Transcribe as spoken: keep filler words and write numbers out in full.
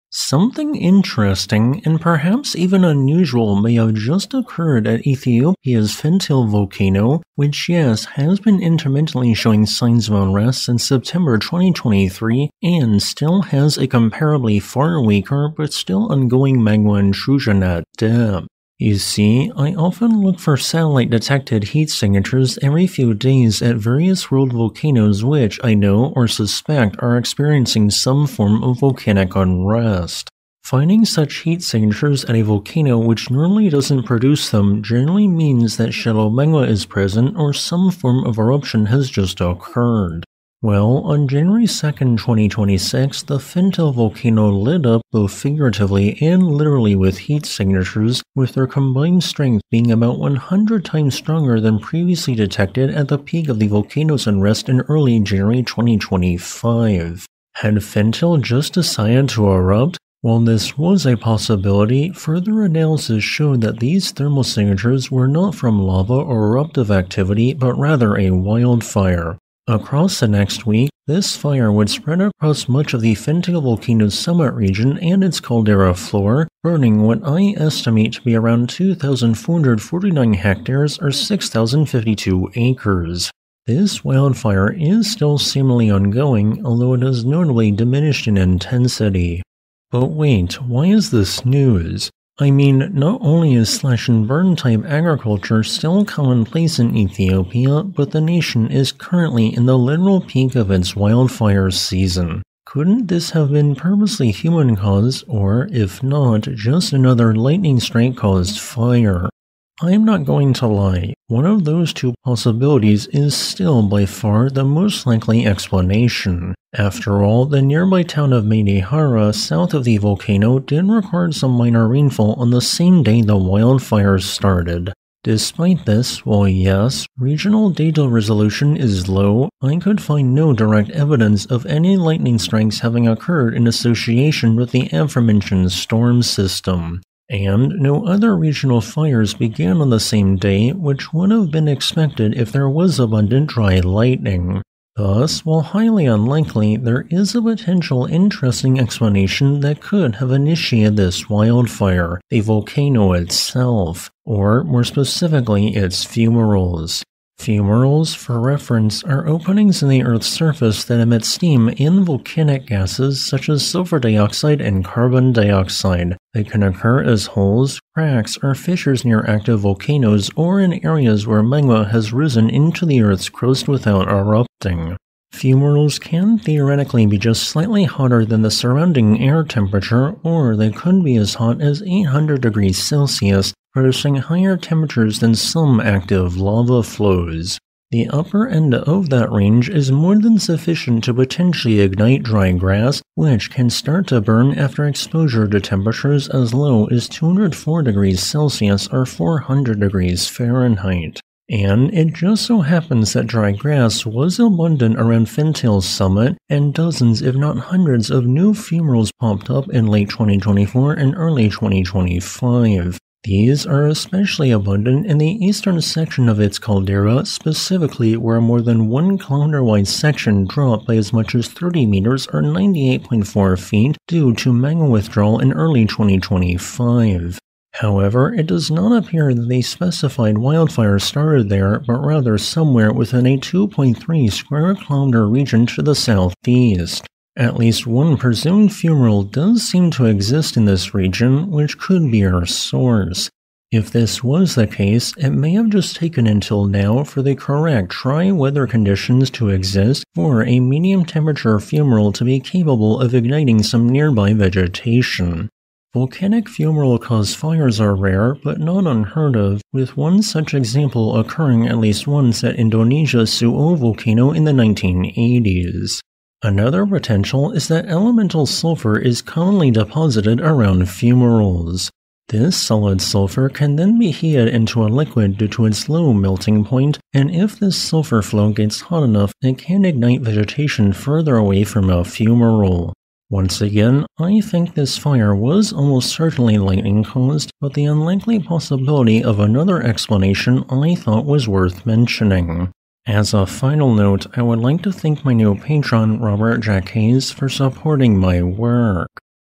Something interesting and perhaps even unusual may have just occurred at Ethiopia's Fentale volcano, which yes, has been intermittently showing signs of unrest since September twenty twenty-three and still has a comparably far weaker but still ongoing magma intrusion at depth. You see, I often look for satellite-detected heat signatures every few days at various world volcanoes which I know or suspect are experiencing some form of volcanic unrest. Finding such heat signatures at a volcano which normally doesn't produce them generally means that shallow magma is present or some form of eruption has just occurred. Well, on January second, twenty twenty-six, the Fentale volcano lit up both figuratively and literally with heat signatures, with their combined strength being about one hundred times stronger than previously detected at the peak of the volcano's unrest in early January twenty twenty-five. Had Fentale just decided to erupt? While this was a possibility, further analysis showed that these thermal signatures were not from lava or eruptive activity, but rather a wildfire. Across the next week, this fire would spread across much of the Fentale volcano's summit region and its caldera floor, burning what I estimate to be around two thousand four hundred forty-nine hectares or six thousand fifty-two acres. This wildfire is still seemingly ongoing, although it has notably diminished in intensity. But wait, why is this news? I mean, not only is slash and burn type agriculture still commonplace in Ethiopia, but the nation is currently in the literal peak of its wildfire season. Couldn't this have been purposely human caused, or, if not, just another lightning strike caused fire? I'm not going to lie, one of those two possibilities is still by far the most likely explanation. After all, the nearby town of Meidihara, south of the volcano, did record some minor rainfall on the same day the wildfires started. Despite this, while yes, regional data resolution is low, I could find no direct evidence of any lightning strikes having occurred in association with the aforementioned storm system. And no other regional fires began on the same day, which would have been expected if there was abundant dry lightning. Thus, while highly unlikely, there is a potential interesting explanation that could have initiated this wildfire, the volcano itself, or more specifically its fumaroles. Fumaroles, for reference, are openings in the Earth's surface that emit steam in volcanic gases such as sulfur dioxide and carbon dioxide. They can occur as holes, cracks, or fissures near active volcanoes or in areas where magma has risen into the Earth's crust without erupting. Fumaroles can theoretically be just slightly hotter than the surrounding air temperature, or they could be as hot as eight hundred degrees Celsius, producing higher temperatures than some active lava flows. The upper end of that range is more than sufficient to potentially ignite dry grass, which can start to burn after exposure to temperatures as low as two hundred four degrees Celsius or four hundred degrees Fahrenheit. And it just so happens that dry grass was abundant around Fentale's summit, and dozens if not hundreds of new fumaroles popped up in late twenty twenty-four and early twenty twenty-five. These are especially abundant in the eastern section of its caldera, specifically where a more than one kilometer wide section dropped by as much as thirty meters or ninety-eight point four feet due to magma withdrawal in early twenty twenty-five. However, it does not appear that the specified wildfire started there, but rather somewhere within a two point three square kilometer region to the southeast. At least one presumed fumarole does seem to exist in this region, which could be our source. If this was the case, it may have just taken until now for the correct dry weather conditions to exist for a medium temperature fumarole to be capable of igniting some nearby vegetation. Volcanic fumarole-caused fires are rare, but not unheard of, with one such example occurring at least once at Indonesia's Su'o volcano in the nineteen eighties. Another potential is that elemental sulfur is commonly deposited around fumaroles. This solid sulfur can then be heated into a liquid due to its low melting point, and if this sulfur flow gets hot enough, it can ignite vegetation further away from a fumarole. Once again, I think this fire was almost certainly lightning caused, but the unlikely possibility of another explanation I thought was worth mentioning. As a final note, I would like to thank my new patron Robert Jacques for supporting my work.